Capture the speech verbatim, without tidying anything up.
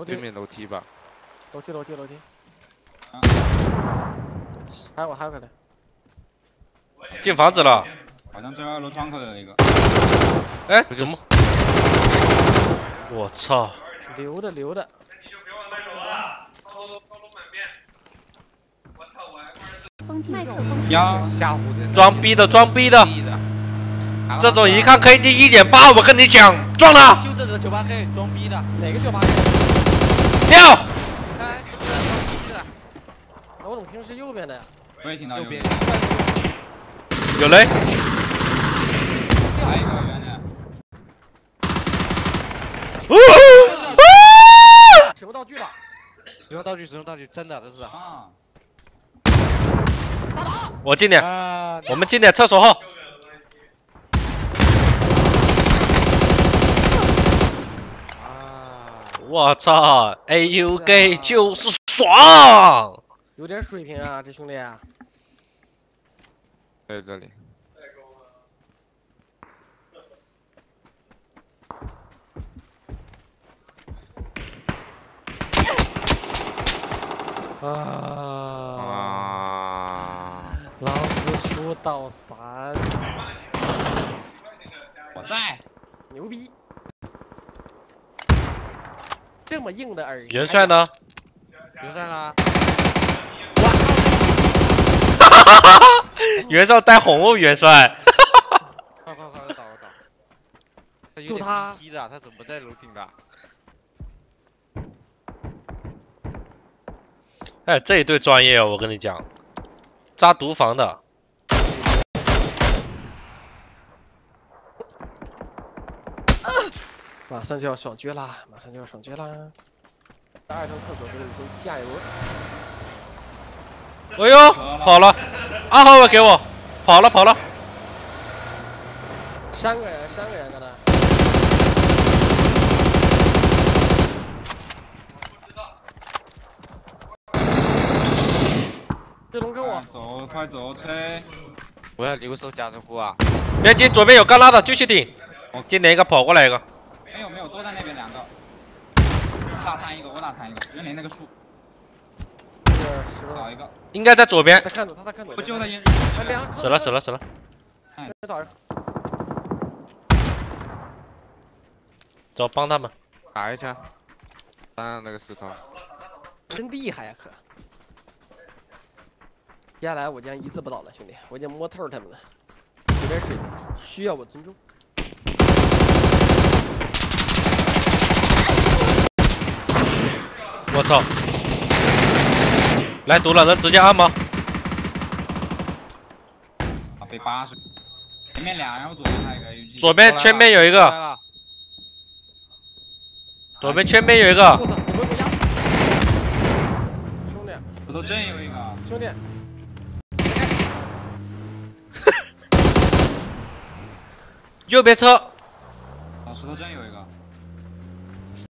对面楼梯吧。 楼梯楼梯楼梯。 啊、 还有我还有个呢。 进房子了。 好像最后二楼窗口有一个。 哎，怎么？我操！ 溜的溜的。 呀， 吓唬人！ 装逼的，装逼的！这种一看 K D 一点八，我跟你讲，撞了！ 就这个九八 K 装逼的， 哪个九八 K？ 掉！ 看是不是装逼的？ 我怎么听是右边的呀？ 我也听到右边。 有雷！ 还有一个远点。 呜呜！ 使用道具了！ 使用道具，使用道具，真的这是。 啊！ 我进点， 啊、 我们进点厕所后。 啊！ 我操 ！A U G 就是爽！ 有点水平啊，这兄弟。 在这里。 啊！ 啊！ 老子数到三。 我在。 牛逼！这么硬的耳。 元帅呢？ 元帅呢？ 哈哈哈哈！元帅带红哦，元帅。 快快快，我倒我倒。他就他踢的，他怎么在楼顶的？ 哎，这一队专业哦，我跟你讲，扎毒房的。 马上就要爽狙啦！马上就要爽狙啦！二层厕所给你先加油！ 哎呦，跑了！二号位给我，跑了跑了。 三个人，三个人刚才。 这龙跟我走，快走，车！ 我要留守加速库啊！ 别急，左边有干拉的，继续顶。今点一个跑过来一个。 没有没有，都在那边两个。我打残一个，我打残一个，原来那个树。 这个十个。 倒一个。 应该在左边。 他看左，他在看左。 我救他一。 死了死了死了。 哎， 倒人。 走，帮他们。 打一下。当那个石头。 真厉害呀，可。 接下来我将一字不倒了，兄弟，我已经摸透他们了，有点水平，需要我尊重。 我操！来毒了，能直接按吗？ 啊，被八十。前面俩，然后左边还有一个 U G。 左边圈边有一个。左边圈边有一个。 我操！你给我压！兄弟， 石头真有一个。 兄弟。 右边车， 啊，石头真有一个。